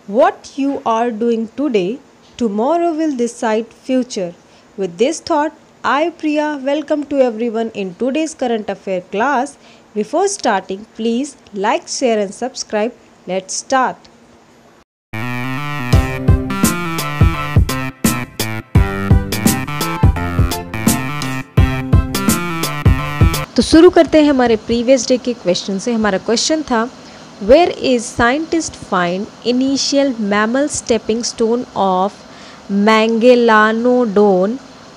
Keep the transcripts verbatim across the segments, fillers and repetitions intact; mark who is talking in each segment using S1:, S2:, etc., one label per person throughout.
S1: What you are doing today, tomorrow will decide future. With this thought, I Priya welcome to everyone in today's current affair class. Before starting, please like, share and subscribe. Let's start. तो शुरू करते हैं हमारे previous day के question से। हमारा question था, where is scientist find initial mammal stepping stone of मैंगेलानोडोन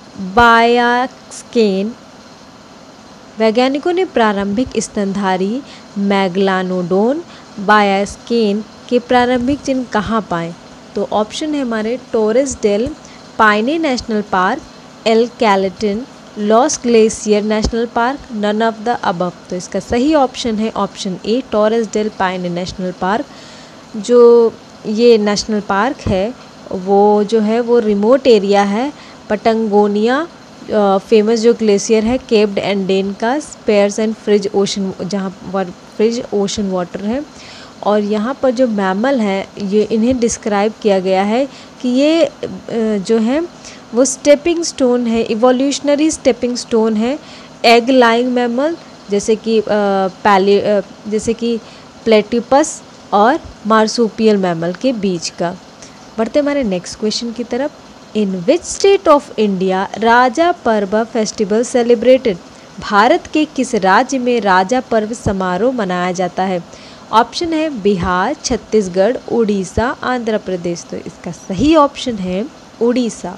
S1: बायास्केन। वैज्ञानिकों ने प्रारंभिक स्तनधारी मैगलानोडोन बायास्केन के प्रारंभिक चिन्ह कहाँ पाए? तो ऑप्शन है हमारे Torres del Paine national park, El Chalten, Los Glacier national park, none of the above. तो इसका सही ऑप्शन है option A Torres del Paine national park. जो ये नेशनल पार्क है वो जो है वो रिमोट एरिया है। पटंगोनिया फेमस जो ग्लेशियर है केप्ड एंड डेन का स्पेयर्स एंड फ्रिज ओशन, जहाँ पर फ्रिज ओशन वाटर है। और यहाँ पर जो मैमल हैं ये इन्हें डिस्क्राइब किया गया है कि ये जो है वो स्टेपिंग स्टोन है, इवोल्यूशनरी स्टेपिंग स्टोन है एग लाइंग मैमल, जैसे कि पैली जैसे कि प्लेटिपस और मार्सुपियल मैमल के बीच का। बढ़ते हमारे नेक्स्ट क्वेश्चन की तरफ। In which state of India Raja Parba festival celebrated? Bharat के किस राज्य में राजा पर्व समारोह मनाया जाता है? ऑप्शन है बिहार, छत्तीसगढ़, उड़ीसा, आंध्र प्रदेश। तो इसका सही ऑप्शन है उड़ीसा।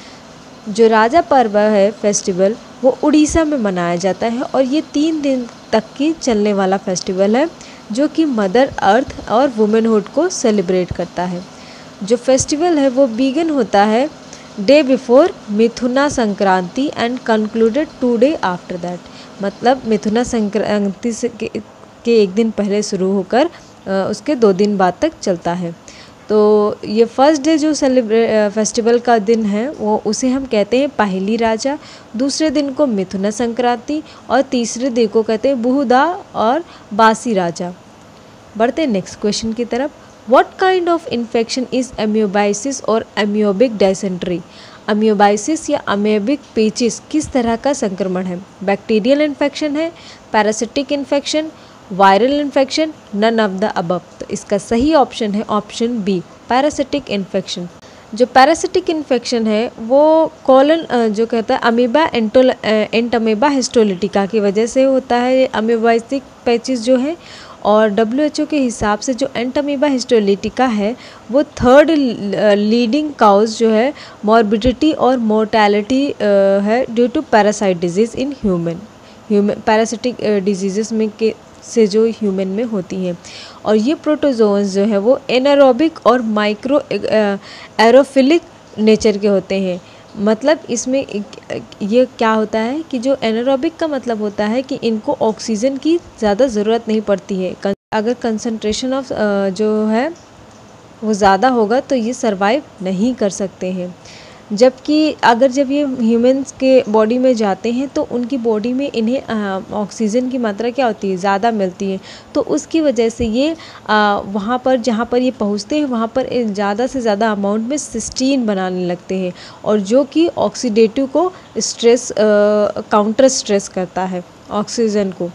S1: जो राजा पर्व है फेस्टिवल वो उड़ीसा में मनाया जाता है और ये तीन दिन तक की चलने वाला फेस्टिवल है जो कि मदर अर्थ और वुमेनहुड को सेलिब्रेट करता है। जो फेस्टिवल है वो बिगिन होता है day before Mithuna Sankranti and concluded two day after that. मतलब मिथुना संक्रांति से के, के एक दिन पहले शुरू होकर उसके दो दिन बाद तक चलता है। तो ये फर्स्ट डे जो सेलिब्रे फेस्टिवल का दिन है वो उसे हम कहते हैं पहली राजा, दूसरे दिन को मिथुना संक्रांति और तीसरे दिन को कहते हैं बुहुदा और बासी राजा। बढ़ते हैं नेक्स्ट क्वेश्चन की तरफ। What kind of infection is amoebiasis और एमियोबिक डायसेंट्री? अमियोबाइसिस या अमेबिक पेचिस किस तरह का संक्रमण है? बैक्टीरियल इन्फेक्शन है, parasitic infection, viral infection, none of the above. तो इसका सही ऑप्शन है ऑप्शन बी पैरासिटिक इन्फेक्शन। जो पैरासिटिक इन्फेक्शन है वो कॉलन जो कहता है अमीबा एंटोल एंटमीबा हिस्टोलिटिका की वजह से होता है। अमीबाइसिक पैचिस जो है और डब्ल्यू एच ओ के हिसाब से जो एंटमीबा हिस्टोलिटिका है वो थर्ड लीडिंग काउज जो है मॉर्बिडिटी और मोर्टेलिटी है due to parasite diseases in human. Human parasitic diseases में के से जो ह्यूमन में होती हैं। और ये प्रोटोजोन्स जो है वो एनारोबिक और माइक्रो एरोफिलिक नेचर के होते हैं। मतलब इसमें ये क्या होता है कि जो एनारोबिक का मतलब होता है कि इनको ऑक्सीजन की ज़्यादा ज़रूरत नहीं पड़ती है। अगर कंसंट्रेशन ऑफ जो है वो ज़्यादा होगा तो ये सरवाइव नहीं कर सकते हैं। जबकि अगर जब ये ह्यूमंस के बॉडी में जाते हैं तो उनकी बॉडी में इन्हें ऑक्सीजन की मात्रा क्या होती है, ज़्यादा मिलती है। तो उसकी वजह से ये आ, वहाँ पर जहाँ पर ये पहुँचते हैं वहाँ पर ज़्यादा से ज़्यादा अमाउंट में सिस्टीन बनाने लगते हैं और जो कि ऑक्सीडेटिव को स्ट्रेस काउंटर स्ट्रेस करता है ऑक्सीजन को।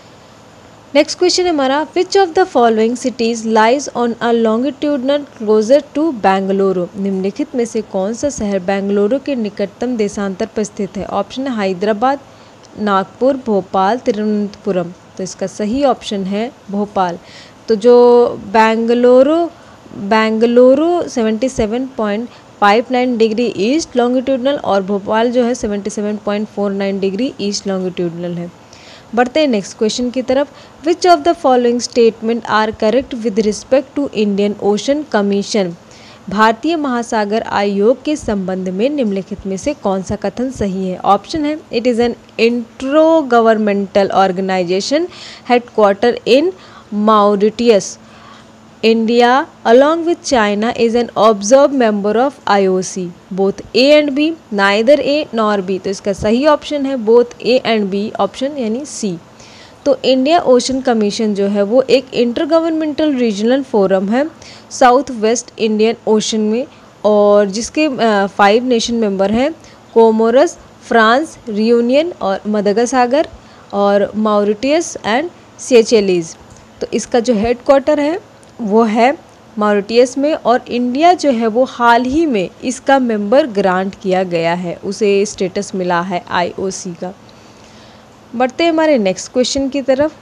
S1: नेक्स्ट क्वेश्चन है हमारा, which of the following cities lies on a longitudinal closer to Bengaluru? निम्नलिखित में से कौन सा शहर बेंगलुरु के निकटतम देशांतर पर स्थित है? ऑप्शन है हैदराबाद, नागपुर, भोपाल, तिरुवनंतपुरम। तो इसका सही ऑप्शन है भोपाल। तो जो बेंगलुरु बेंगलुरु सतहत्तर point five nine degree east longitudinal और भोपाल जो है सतहत्तर point four nine degree east longitudinal है। बढ़ते हैं नेक्स्ट क्वेश्चन की तरफ। Which of the following statement are correct with respect to Indian ocean commission? भारतीय महासागर आयोग के संबंध में निम्नलिखित में से कौन सा कथन सही है? ऑप्शन है it is an intro governmental organisation headquarter in Mauritius. India along with China is an observed member of I O C. Both A and B, neither A nor B. तो इसका सही ऑप्शन है both A and B option यानी C। तो India ocean commission जो है वो एक इंटर गवर्नमेंटल रीजनल फोरम है साउथ वेस्ट इंडियन ओशन में, और जिसके फाइव नेशन मेंबर हैं कोमोरस, फ्रांस, रियूनियन और मदागास्कर और मॉरिटियस एंड सेचेलीज। तो इसका जो हेड क्वार्टर है वो है मॉरिटियस में, और इंडिया जो है वो हाल ही में इसका मेंबर ग्रांट किया गया है, उसे स्टेटस मिला है आईओसी का। बढ़ते हैं हमारे नेक्स्ट क्वेश्चन की तरफ।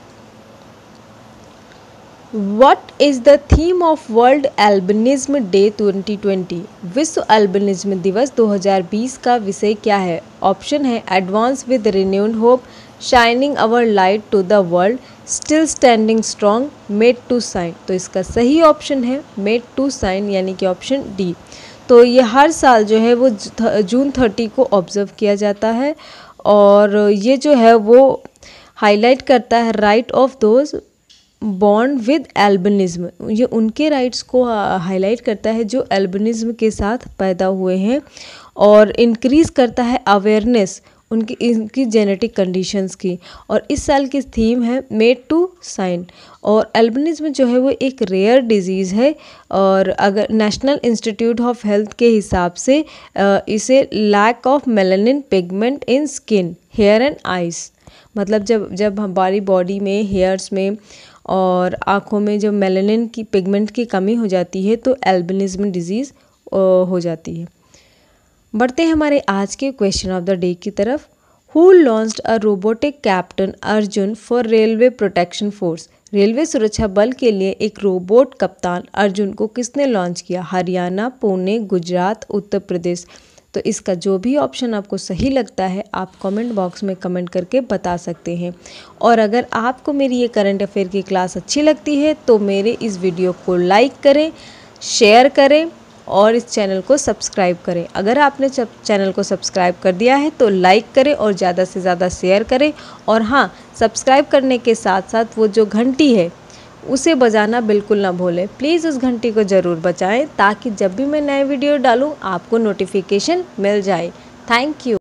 S1: What is the theme of world albinism day twenty twenty? विश्व एल्बिनिज्म दिवस दो हज़ार बीस का विषय क्या है? ऑप्शन है advance with renewed hope, shining our light to the world, still standing strong, made to shine. तो इसका सही ऑप्शन है मेड टू साइन, यानी कि ऑप्शन डी। तो ये हर साल जो है वो जून थर्टी को ऑब्जर्व किया जाता है, और ये जो है वो हाईलाइट करता है right of those born with albinism. ये उनके राइट्स को हाईलाइट करता है जो एल्बिनिज्म के साथ पैदा हुए हैं, और इंक्रीज करता है अवेयरनेस उनकी इनकी जेनेटिक कंडीशंस की। और इस साल की थीम है मेड टू साइन। और एल्बिनिज्म जो है वो एक रेयर डिजीज़ है, और अगर नेशनल इंस्टीट्यूट ऑफ हेल्थ के हिसाब से इसे lack of melanin pigment in skin, hair and eyes, मतलब जब जब हमारी बॉडी में, हेयर्स में और आँखों में जब मेलानिन की पिगमेंट की कमी हो जाती है तो एल्बिनिज्म डिजीज़ हो जाती है। बढ़ते हैं हमारे आज के क्वेश्चन ऑफ द डे की तरफ। Who launched a robotic captain Arjun for railway protection force? Railway सुरक्षा बल के लिए एक रोबोट कप्तान अर्जुन को किसने लॉन्च किया? हरियाणा, पुणे, गुजरात, उत्तर प्रदेश। तो इसका जो भी ऑप्शन आपको सही लगता है आप कमेंट बॉक्स में कमेंट करके बता सकते हैं। और अगर आपको मेरी ये करंट अफेयर की क्लास अच्छी लगती है तो मेरे इस वीडियो को लाइक करें, शेयर करें और इस चैनल को सब्सक्राइब करें। अगर आपने चैनल को सब्सक्राइब कर दिया है तो लाइक करें और ज़्यादा से ज़्यादा शेयर करें। और हाँ, सब्सक्राइब करने के साथ साथ वो जो घंटी है उसे बजाना बिल्कुल ना भूलें। प्लीज़ उस घंटी को ज़रूर बजाएं ताकि जब भी मैं नए वीडियो डालूं आपको नोटिफिकेशन मिल जाए। Thank you.